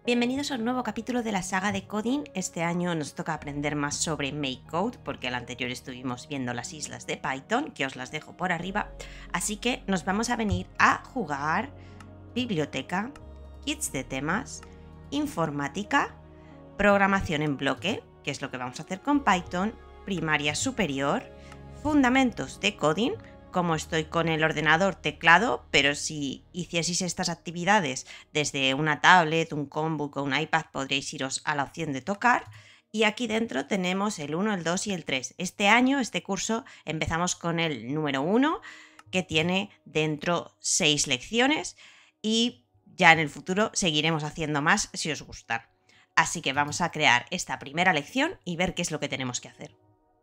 Bienvenidos a un nuevo capítulo de la saga de coding. Este año nos toca aprender más sobre MakeCode porque al anterior estuvimos viendo las islas de Python, que os las dejo por arriba. Así que nos vamos a venir a jugar biblioteca, kits de temas, informática, programación en bloque, que es lo que vamos a hacer con Python, primaria superior, fundamentos de coding. Como estoy con el ordenador teclado, pero si hicieseis estas actividades desde una tablet, un Chromebook o un iPad, podréis iros a la opción de tocar. Y aquí dentro tenemos el 1, el 2 y el 3. Este año, este curso, empezamos con el número 1, que tiene dentro 6 lecciones y ya en el futuro seguiremos haciendo más si os gustan. Así que vamos a crear esta primera lección y ver qué es lo que tenemos que hacer.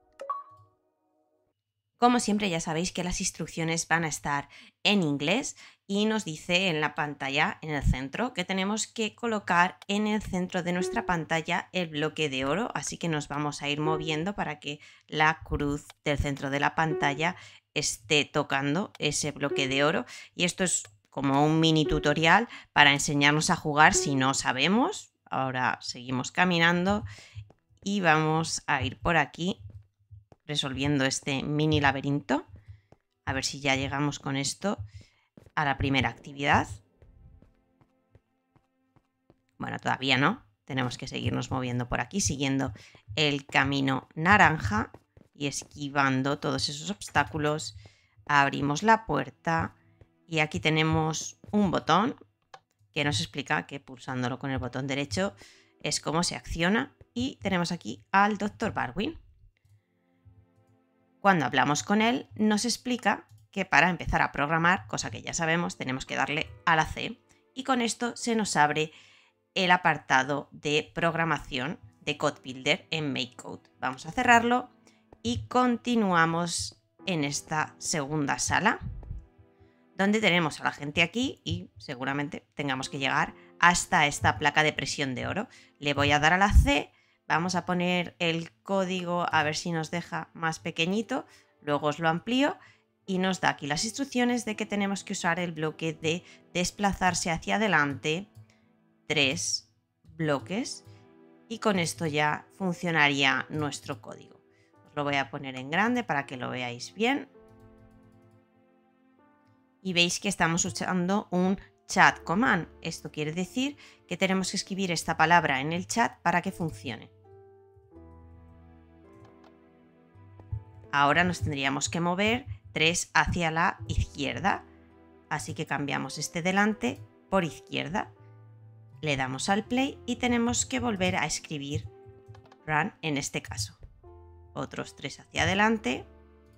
Como siempre, ya sabéis que las instrucciones van a estar en inglés y nos dice en la pantalla, en el centro, que tenemos que colocar en el centro de nuestra pantalla el bloque de oro, así que nos vamos a ir moviendo para que la cruz del centro de la pantalla esté tocando ese bloque de oro. Y esto es como un mini tutorial para enseñarnos a jugar si no sabemos. Ahora seguimos caminando y vamos a ir por aquí resolviendo este mini laberinto. A ver si ya llegamos con esto a la primera actividad. Bueno, todavía no. Tenemos que seguirnos moviendo por aquí, siguiendo el camino naranja y esquivando todos esos obstáculos. Abrimos la puerta y aquí tenemos un botón que nos explica que pulsándolo con el botón derecho es cómo se acciona. Y tenemos aquí al Dr. Barwin. Cuando hablamos con él, nos explica que para empezar a programar, cosa que ya sabemos, tenemos que darle a la C y con esto se nos abre el apartado de programación de Code Builder en MakeCode. Vamos a cerrarlo y continuamos en esta segunda sala, donde tenemos a la gente aquí y seguramente tengamos que llegar hasta esta placa de presión de oro. Le voy a dar a la C. Vamos a poner el código a ver si nos deja más pequeñito, luego os lo amplío y nos da aquí las instrucciones de que tenemos que usar el bloque de desplazarse hacia adelante 3 bloques y con esto ya funcionaría nuestro código. Os lo voy a poner en grande para que lo veáis bien y veis que estamos usando un chat command. Esto quiere decir que tenemos que escribir esta palabra en el chat para que funcione. Ahora nos tendríamos que mover 3 hacia la izquierda, así que cambiamos este delante por izquierda. Le damos al play y tenemos que volver a escribir run en este caso. Otros 3 hacia adelante.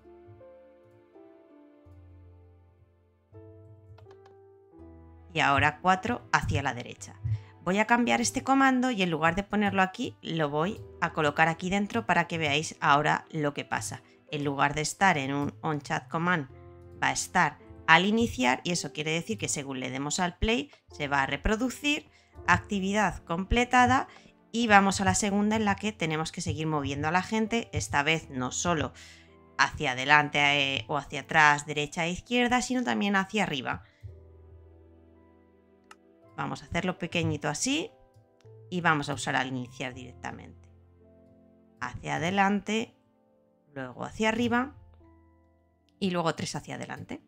Y ahora 4 hacia la derecha. Voy a cambiar este comando y en lugar de ponerlo aquí, lo voy a colocar aquí dentro para que veáis ahora lo que pasa. En lugar de estar en un onChat command, va a estar al iniciar y eso quiere decir que según le demos al play, se va a reproducir, actividad completada y vamos a la segunda en la que tenemos que seguir moviendo a la gente, esta vez no solo hacia adelante o hacia atrás, derecha e izquierda, sino también hacia arriba. Vamos a hacerlo pequeñito así y vamos a usar al iniciar directamente. Hacia adelante, luego hacia arriba y luego 3 hacia adelante.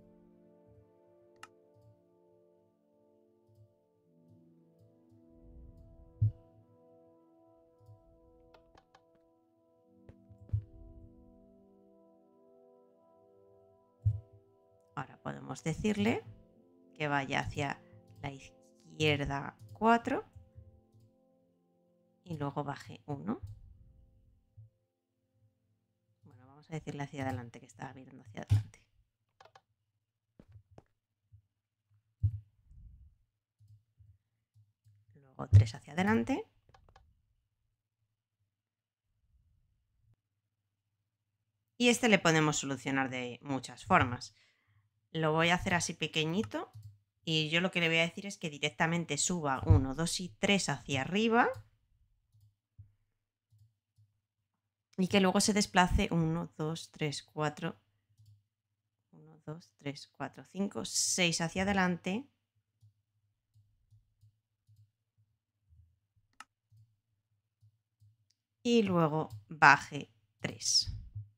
Ahora podemos decirle que vaya hacia la izquierda 4 y luego baje 1. Bueno, vamos a decirle hacia adelante, que estaba mirando hacia adelante. Luego 3 hacia adelante. Y este le podemos solucionar de muchas formas. Lo voy a hacer así pequeñito y yo lo que le voy a decir es que directamente suba 1, 2 y 3 hacia arriba y que luego se desplace 1, 2, 3, 4, 1, 2, 3, 4, 5, 6 hacia adelante y luego baje 3.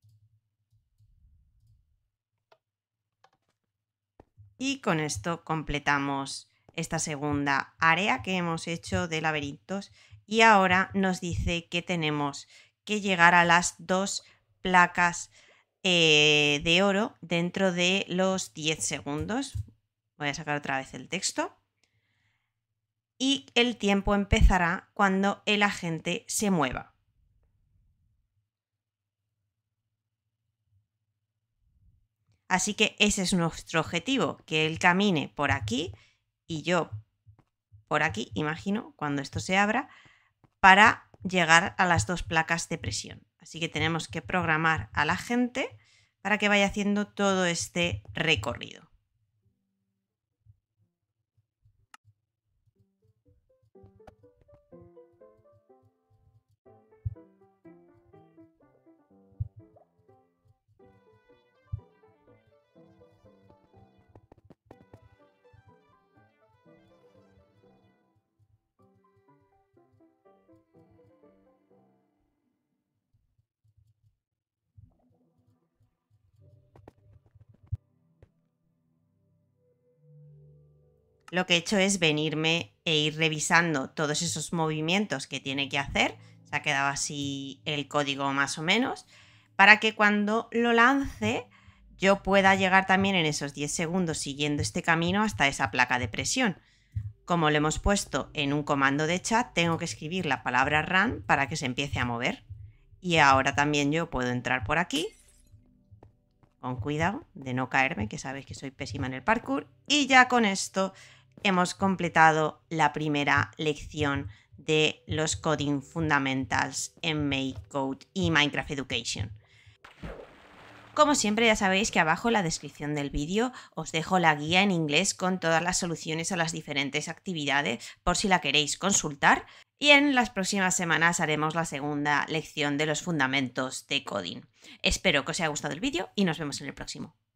Y con esto completamos esta segunda área que hemos hecho de laberintos y ahora nos dice que tenemos que llegar a las 2 placas de oro dentro de los 10 segundos. Voy a sacar otra vez el texto. Y el tiempo empezará cuando el agente se mueva. Así que ese es nuestro objetivo, que él camine por aquí y yo por aquí, imagino, cuando esto se abra, para llegar a las 2 placas de presión. Así que tenemos que programar al agente para que vaya haciendo todo este recorrido. Lo que he hecho es venirme e ir revisando todos esos movimientos que tiene que hacer. Se ha quedado así el código más o menos, para que cuando lo lance yo pueda llegar también en esos 10 segundos siguiendo este camino hasta esa placa de presión. Como lo hemos puesto en un comando de chat, tengo que escribir la palabra run para que se empiece a mover. Y ahora también yo puedo entrar por aquí, con cuidado de no caerme, que sabéis que soy pésima en el parkour. Y ya con esto hemos completado la primera lección de los Coding Fundamentals en MakeCode y Minecraft Education. Como siempre, ya sabéis que abajo en la descripción del vídeo os dejo la guía en inglés con todas las soluciones a las diferentes actividades por si la queréis consultar. Y en las próximas semanas haremos la segunda lección de los fundamentos de coding. Espero que os haya gustado el vídeo y nos vemos en el próximo.